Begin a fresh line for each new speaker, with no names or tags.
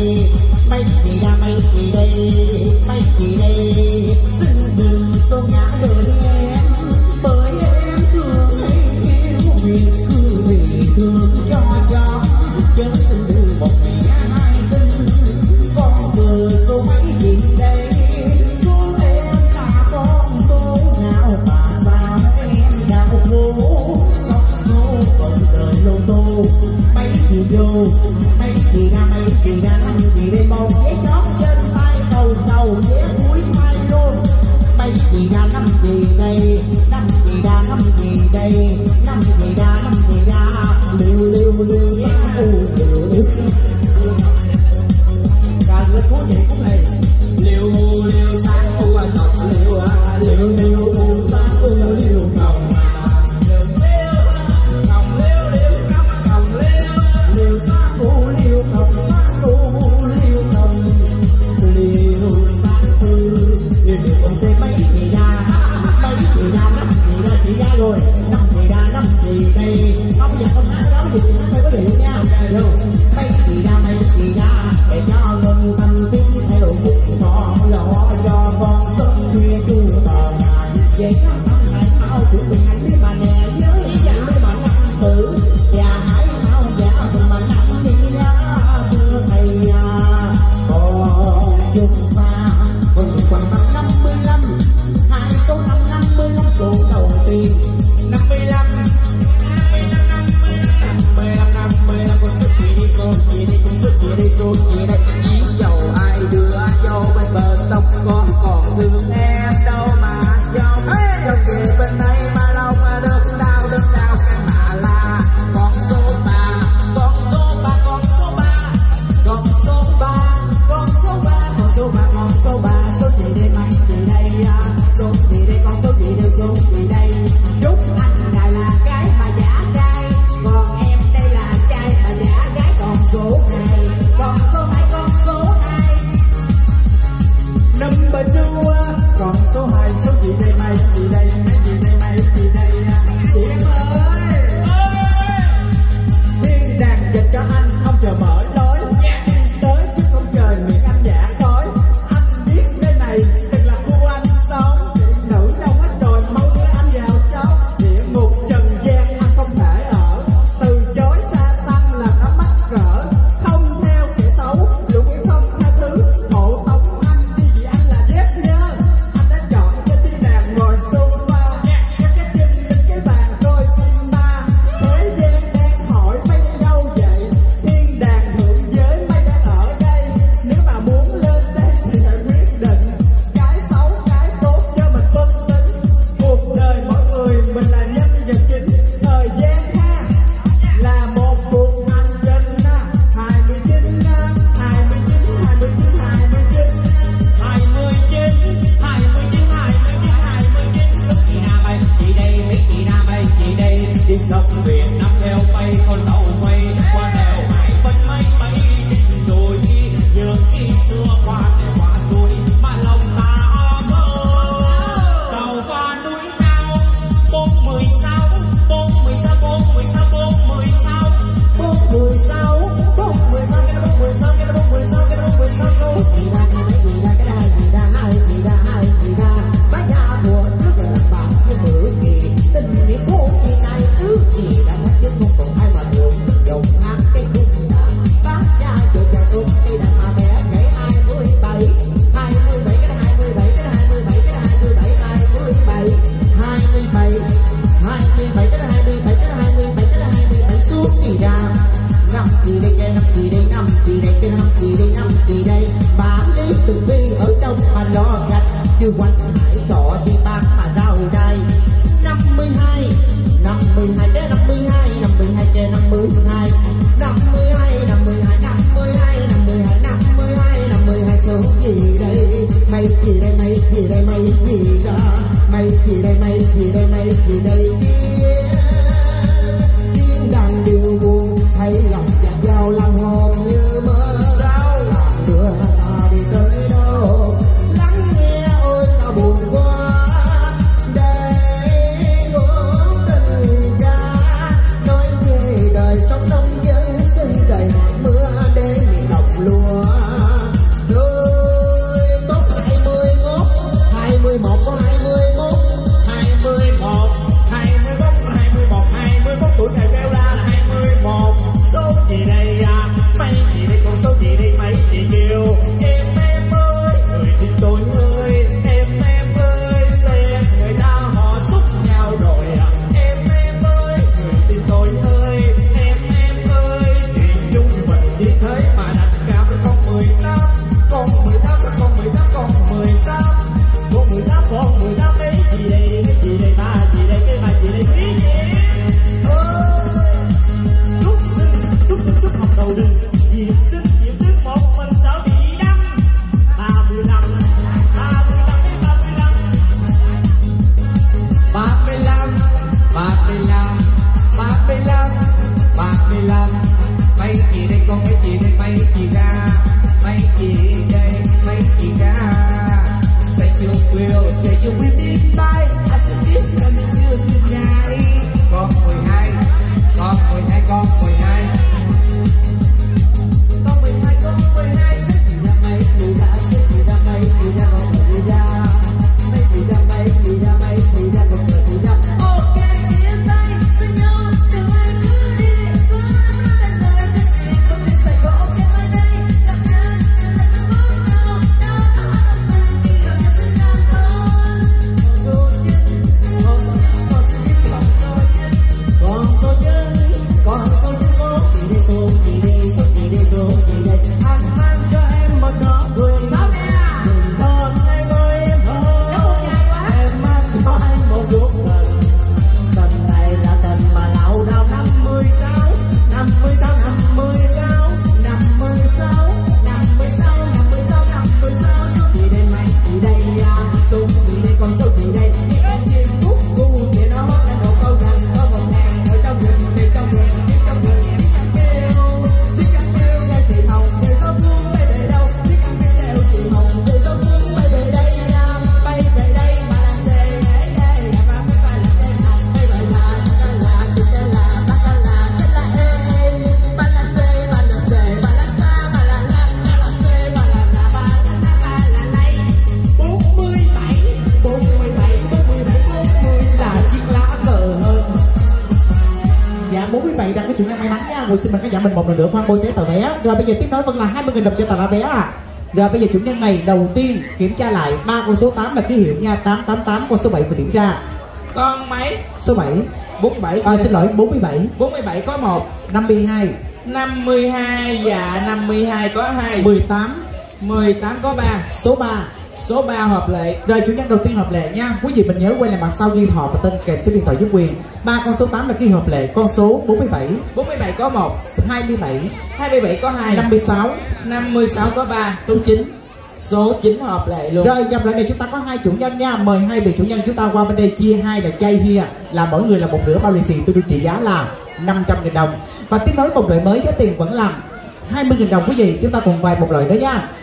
mấy chị ra mấy chị đây, mấy chị đây xin đừng xô ngã đời em, bởi em thương em yêu miền cứ vì thương cho chứ xin đừng một ngày hai tin con vừa số mấy chị đây, số em là con số nào mà sao em đau khổ sóc số còn đời lô tô mấy chị vô mấy chị ra mấy chị ra năm chị đây một vé chót trên tay đầu vé cuối mai luôn mấy chị ra năm chị đây năm chị ra năm chị đây năm chị ra năm chị ra liều liều liều liều càng lên phố vậy cũng này liều liều sáng u à ngọc liều à liều liều liều sáng u liều ngọc liều sáng u liều ngọc sáng u liều ngọc liều sáng u liều liều con xe mấy chị ra năm chị ra rồi năm chị đây không giờ không hát đó thì chị phải có điều nha mấy chị ra để cho ngân thanh tiếng theo bút to lo cho con sống khuya chu tờ về năm hải mau của mình anh biết bà nè nhớ dặn với bà năm tử và hải mau giả cùng bà năm đi ra mưa thầy còn chung xa còn khoảng bằng 55 hai số 55 số đầu tiên 55 con sức gì đi số gì đi con sức gì đi số gì đây ý dầu ai đưa dâu bên bờ sông con còn thương em đâu mà dâu dâu về bên đây mà lòng đơn đau căn mà là con số 3 con số 3 con số 3 con số 3 con số 3 con số 3 con số 3 số gì đây mấy gì đây số gì đây con số gì đây số gì đây chúc anh này là gái mà giả trai còn em đây là trai mà giả gái còn số 2 con số 2 con số 2 number 2 còn số 2 số gì đây mấy gì đây mấy gì đây mấy gì đây chị em ơi thiên đàng dịch cho anh ông trời mở lối tới chứ không trời miệng anh giả khói anh biết nơi này từng là khu anh sống nữ đâu hết rồi mau đưa anh vào trong địa ngục trần gian anh không thể ở từ chối sa tăng là nó mắc cỡ không theo kẻ xấu lũ quỷ không tha thứ hộ tống anh đi vì anh là dép nhớ anh đã chọn cho thiên đàng ngồi sofa cho cái chân lên cái bàn coi phim ma thế gian đang hỏi mấy đi đâu vậy thiên đàng thượng giới mấy đang ở đây nếu mà muốn lên đây thì hãy quyết định cái xấu cái tốt cho mình phân tính cuộc đời mỗi người mình là nhân vật chính thời gian ha là một cuộc hành trình 29 số chị ra bay chị đây mấy chị ra bay chị đây đi sông Việt Nam theo bay con tàu quay qua đèo hải vân mấy đôi khi nhớ khi xưa qua rồi mà lòng ta mơ tàu qua núi cao 416 416 416 416 416 416 cái đó 416 cái đó 416 cái đó 416 số chị ra cái mấy chị ra cái hai chị ra hai chị ra hai chị ra bác nhà mùa trước là bạn với bữa kỳ tình nghĩa cô chị này ước gì đã mất chứ không còn ai mà được dòng hát cái khúc đã bác nhà chuột nhà tung cây đàn mà bé nhảy 27 27 cái 27 cái 27 cái 27 27 27 27 cái 27 cái 27 cái 27 suốt chị ra năm chị đây cái năm chị đây năm chị đây cái năm chị đây năm chị đây bà lý từng vi ở trong mà lo gạch chứ quanh hải cọ đi bán mà rau đây 52 52 cái 52 52 cái 52 52 52 52 52 52 52 số gì đây mấy gì đây mấy gì đây mấy gì ra mấy gì đây mấy gì đây mấy gì đây kia tiếng đàn điều buồn thấy lòng chặt vào lòng hồn như mơ sao làm đưa ta đi tới đâu lắng nghe ôi sao buồn quá đây ngôn tình ca nói về đời sống nông dân xin trời hạt mưa để miền lòng lúa
Mùi xin mời khán giả mình một lần nữa khoan bôi xé tờ vé. Rồi bây giờ tiếp nối vẫn là 20.000 đồng cho tờ vé à. Rồi bây giờ chủ nhân này đầu tiên kiểm tra lại 3 con số 8 là ký hiệu nha, 888 con số 7 và điểm ra.
Con mấy?
Số 7.
47.
Xin lỗi 47.
47 có 1.
52.
52 và 52 có 2.
18.
18 có 3.
Số 3.
Số 3 hợp lệ.
Rồi chủ nhân đầu tiên hợp lệ nha. Quý vị mình nhớ quay lại mặt sau ghi họ và tên kèm số điện thoại giúp quyền. 3 con số 8 là ký hợp lệ. Con số 47.
47 có 1.
27.
27 có 2.
56.
56 có 3.
Số 9.
Số 9 hợp lệ luôn.
Rồi dòng lại này chúng ta có 2 chủ nhân nha. Mời 2 vị chủ nhân chúng ta qua bên đây chia 2 là chay hia, là mỗi người là một nửa bao lì xì, tôi đưa trị giá là 500.000 đồng. Và tiếp nối một loại mới giá tiền vẫn là 20.000 đồng quý vị. Chúng ta cùng vài một loại nữa nha.